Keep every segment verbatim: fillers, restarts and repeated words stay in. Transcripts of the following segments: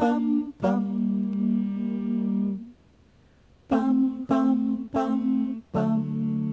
pam, pam. Pam, pam, pam, pam.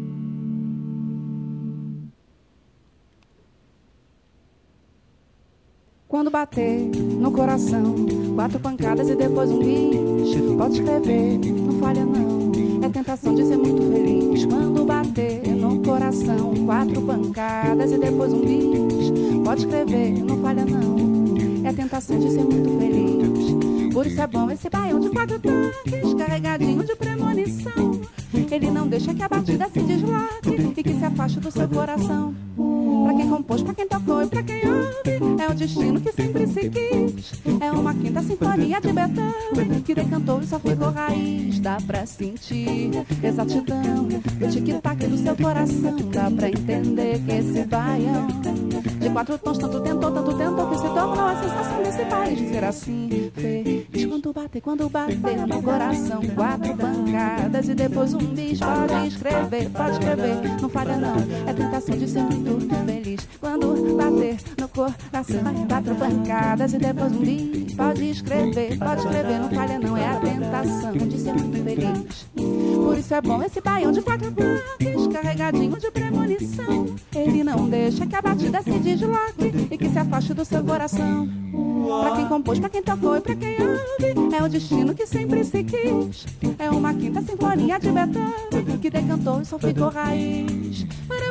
Quando bater no coração, quatro pancadas e depois um bis. Pode escrever, não falha não. É tentação de ser muito feliz. Quando bater no coração, quatro pancadas e depois um bis. Pode escrever, não falha não. É tentação de ser muito feliz. Por isso é bom esse baião de quatro tanques, carregadinho de premonição. Ele não deixa que a batida se desloque e que se afaste do seu coração. Pra quem compôs, pra quem tocou e pra quem ouve, é o destino que sempre se quis. É uma quinta sinfonia de Beethoven que decantou e só ficou raiz. Dá pra sentir exatidão do tic-tac do seu coração. Dá pra entender que esse baião de quatro tons tanto tentou, tanto tentou, que se tornou a sensação desse país de ser assim feliz. Quando bater, quando bater no coração, quatro pancadas e depois um bis. Pode escrever, pode escrever, não falha não. É tentação de ser muito feliz. Quando bater no coração, quatro pancadas e depois um bis. Pode escrever, pode escrever, não falha não. É a tentação de ser muito feliz. Por isso é bom esse baião de quatro bloques, carregadinho de premonição. Ele não deixa que a batida se desloque e que se afaste do seu coração. Pra quem compôs, pra quem tocou e pra quem ouve, é o destino que sempre se quis. É uma quinta sinfonia de Beethoven que decantou e só ficou raiz.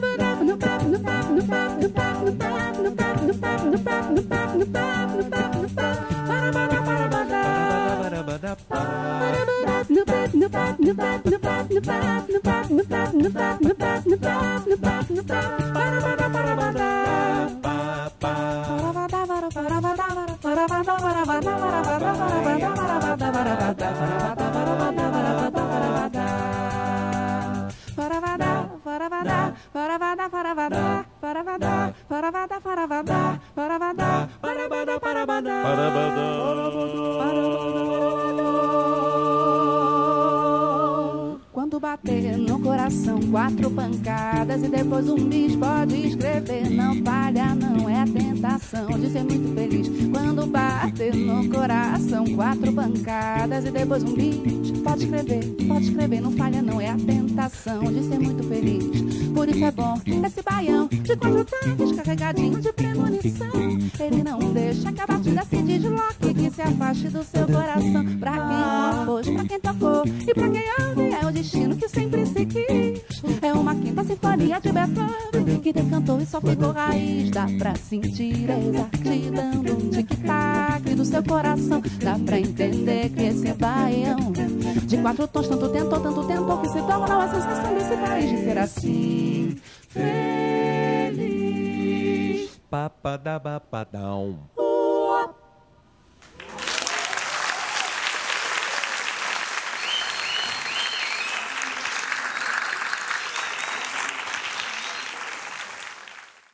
Quando bater no coração, quatro pancadas e depois um bis. Pode escrever, não falha não. É a tentação de ser muito feliz. Quando bater no coração, quatro pancadas e depois um bis. Pode escrever, pode escrever, não falha não. É a tentação de ser muito feliz. Por isso é bom esse baião de quatro tanques, carregadinho de premonição. Ele não deixa que a batida se desloque, que se afaste do seu coração. Pra quem compôs, pra quem tocou e pra quem ouve, é o destino que sempre se quis. É uma quinta sinfonia de Beethoven que decantou e só ficou raiz. Dá pra sentir a exatidão do tic-tac do seu coração. Dá pra entender que esse baião de quatro tons tanto tentou, tanto tentou, que se tornou a sensação desse país de ser assim feliz. Papadabapadaum.